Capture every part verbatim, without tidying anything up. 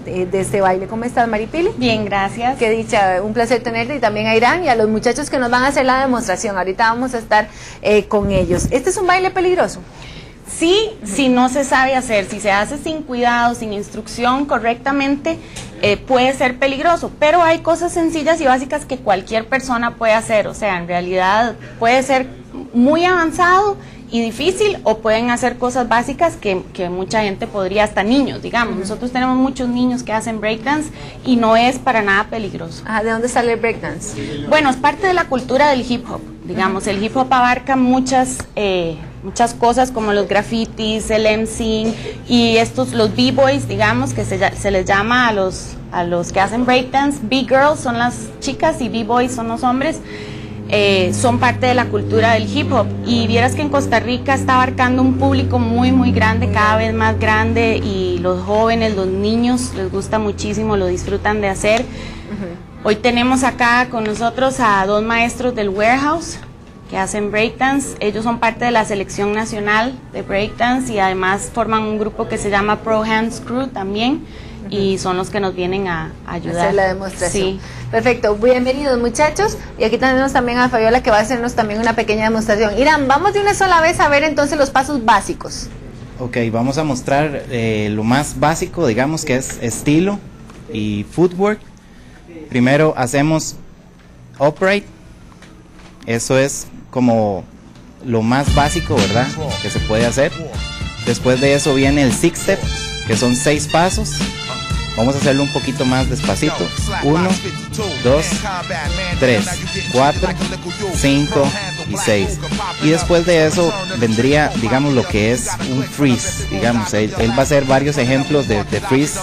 de, de este baile. ¿Cómo estás, Maripili? Bien, gracias. Qué dicha, un placer tenerte, y también a Irán y a los muchachos que nos van a hacer la demostración. Ahorita vamos a estar eh, con ellos. ¿Este es un baile peligroso? Sí, si no se sabe hacer, si se hace sin cuidado, sin instrucción correctamente, eh, puede ser peligroso, pero hay cosas sencillas y básicas que cualquier persona puede hacer. O sea, en realidad puede ser muy avanzado y difícil, o pueden hacer cosas básicas que, que mucha gente podría, hasta niños, digamos. Nosotros tenemos muchos niños que hacen breakdance y no es para nada peligroso. Ah, ¿de dónde sale el breakdance? Bueno, es parte de la cultura del hip hop, digamos. El hip hop abarca muchas eh, muchas cosas como los grafitis, el emceeing y estos, los b-boys, digamos, que se, se les llama a los, a los que hacen breakdance. B-girls son las chicas y b-boys son los hombres. Eh, son parte de la cultura del hip hop, y vieras que en Costa Rica está abarcando un público muy muy grande, cada vez más grande, y los jóvenes, los niños les gusta muchísimo, lo disfrutan de hacer. Uh-huh. Hoy tenemos acá con nosotros a dos maestros del Warehouse que hacen breakdance. Ellos son parte de la selección nacional de breakdance y además forman un grupo que se llama Pro Hands Crew también. Uh-huh. Y son los que nos vienen a, a ayudar. Hacer la demostración. Sí. Perfecto, bienvenidos muchachos, y aquí tenemos también a Fabiola que va a hacernos también una pequeña demostración. Irán, vamos de una sola vez a ver entonces los pasos básicos. Ok, vamos a mostrar eh, lo más básico, digamos, que es estilo y footwork. Primero hacemos upright, eso es como lo más básico, ¿verdad?, que se puede hacer. Después de eso viene el six step, que son seis pasos. Vamos a hacerlo un poquito más despacito. Uno, dos, tres, cuatro, cinco y seis. Y después de eso vendría, digamos, lo que es un freeze. Digamos, él, él va a hacer varios ejemplos de, de freeze.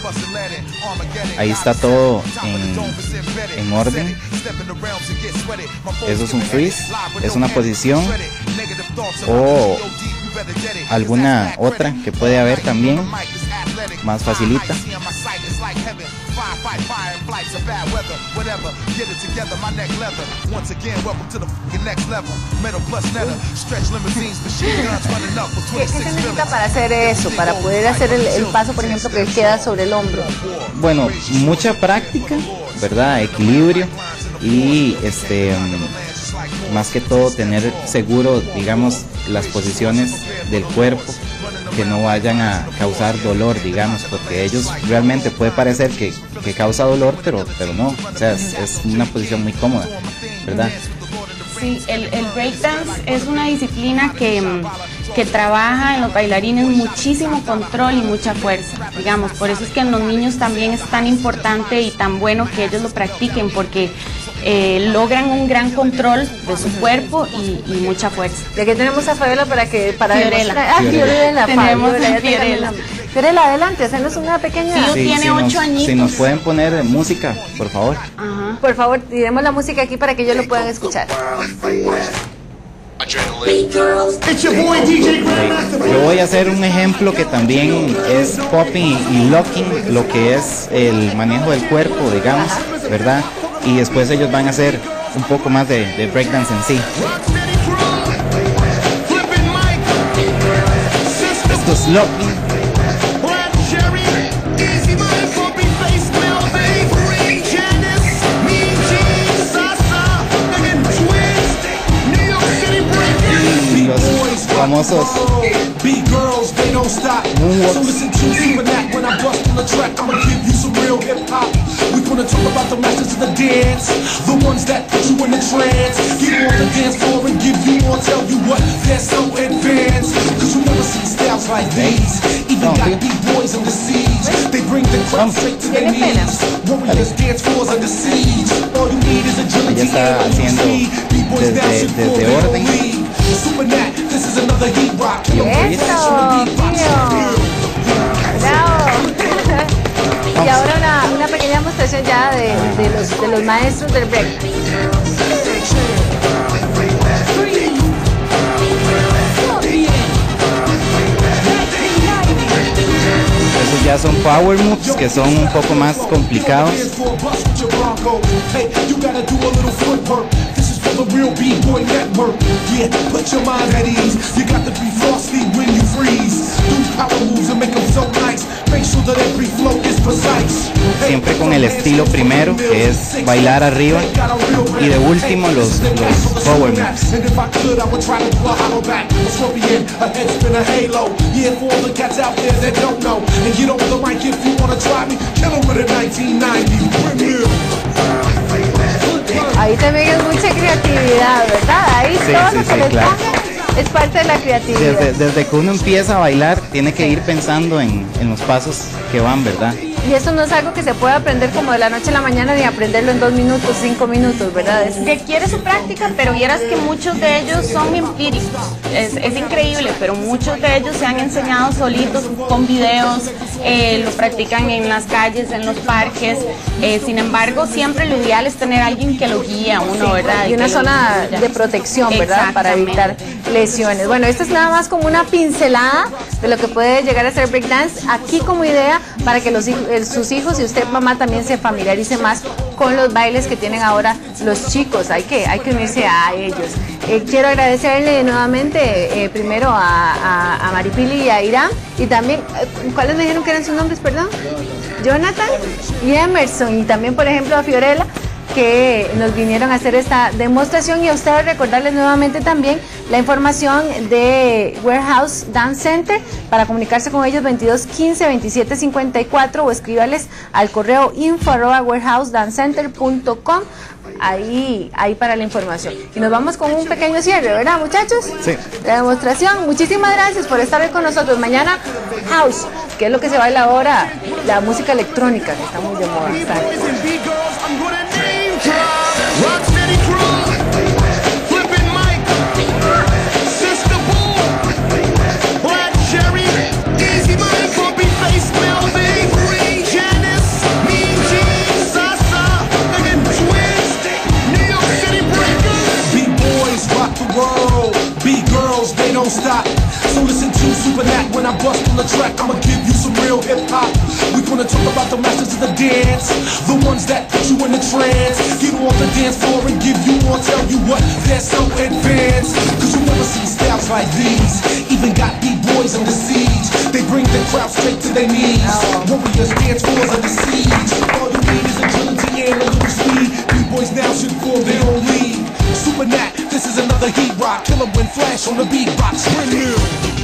Ahí está todo en, en orden. Eso es un freeze. Es una posición o alguna otra que puede haber también, más facilita. ¿Qué, ¿Qué se necesita para hacer eso? Para poder hacer el, el paso, por ejemplo, que queda sobre el hombro. Bueno, mucha práctica, ¿verdad? Equilibrio y este más que todo tener seguro, digamos, las posiciones del cuerpo, que no vayan a causar dolor, digamos, porque ellos realmente puede parecer que, que causa dolor, pero, pero no, o sea, es, es una posición muy cómoda, ¿verdad? Sí, el, el breakdance es una disciplina que, que trabaja en los bailarines muchísimo control y mucha fuerza, digamos, por eso es que en los niños también es tan importante y tan bueno que ellos lo practiquen, porque Eh, logran un gran control de su cuerpo y, y mucha fuerza. De aquí tenemos a Fabiola para que para Fiorella. Ah, Fiorella. Tenemos Fabiola, a Fiorella. Fiorella, adelante, hacernos una pequeña. Sí, Sí, tiene si ocho nos, añitos. Si nos pueden poner música, por favor. Ajá. Por favor, diremos la música aquí para que ellos lo puedan escuchar. Yo voy a hacer un ejemplo que también es popping y locking, lo que es el manejo del cuerpo, digamos, ¿verdad? Y después ellos van a hacer un poco más de, de breakdance en sí. Esto es locking. Y los famosos we're gonna talk about the masters of the dance, the ones that put you in the trance. Get on the dance floor and give you more, tell you what, they're so advanced. Cause you never see styles like these. Even got B-boys on the siege. They bring the crowd straight to their knees. Warriors dance floors under siege. All you need is a Ella está haciendo desde, desde orden. Supernat, this is another heat rock. Eso, tío. Bravo. Y ahora una, una pequeña demostración ya de, de, los, de los maestros del break. Esos ya son power moves, que son un poco más complicados. The real B-boy network, yeah, put your mind at ease. You got to be frosty when you freeze. Do power moves and make them so nice. Make sure that every flow is precise. siempre con el estilo primero, que es bailar arriba, y de último los, los power moves. Ahí también es mucha creatividad, ¿verdad? Ahí Sí, todo sí, lo que sí, les claro. pongan es parte de la creatividad. Desde, desde que uno empieza a bailar, tiene que ir pensando en, en los pasos que van, ¿verdad? Y eso no es algo que se puede aprender como de la noche a la mañana, ni aprenderlo en dos minutos, cinco minutos, ¿verdad? Es Requiere su práctica, pero vieras que muchos de ellos son empíricos. Es, es increíble, pero muchos de ellos se han enseñado solitos con videos, eh, lo practican en las calles, en los parques. Eh, sin embargo, siempre lo ideal es tener a alguien que lo guíe a uno, ¿verdad? y una que lo zona guíe. de protección, ¿verdad? Para evitar lesiones. Bueno, esto es nada más como una pincelada de lo que puede llegar a ser breakdance, aquí como idea para que los hijos, sus hijos y usted, mamá, también se familiarice más con los bailes que tienen ahora los chicos. Hay que, hay que unirse a ellos. Eh, quiero agradecerle nuevamente eh, primero a, a, a Maripili y a Irán, y también, eh, ¿cuáles me dijeron que eran sus nombres, perdón? Jonathan y Emerson, y también, por ejemplo, a Fiorella, que nos vinieron a hacer esta demostración, y a ustedes recordarles nuevamente también la información de Warehouse Dance Center. Para comunicarse con ellos, veintidós quince veintisiete cincuenta y cuatro, o escríbales al correo info arroba warehouse dance center punto com. Ahí, ahí para la información. Y nos vamos con un pequeño cierre, ¿verdad, muchachos? Sí. La demostración. Muchísimas gracias por estar hoy con nosotros. Mañana, House, que es lo que se baila ahora, la música electrónica, que está muy de moda. Está. Rocksteady crew, flipping Mike, Sister Bull, Black Cherry, Easy Money, Bumpy Face, Melvin, Free, Janice, Mean Gene, Sasa, and Twins, New York City Breakers. B-boys rock the world, B-girls, they don't stop. So listen to Super Nat when I bust on the track, I'ma give you some real hip-hop. We gonna talk about the masters of the dance, the ones that put you in a trance. Get on the dance floor and give you more, tell you what, they're so advanced. Cause you never seen styles like these, even got B-boys under siege. They bring the crowd straight to their knees. Warriors dance floors under siege. All you need is agility and a little speed. B-boys now should form their own league. Super Nat, this is another heat rock. Kill 'em when Flash on the beat rocks. Brand new.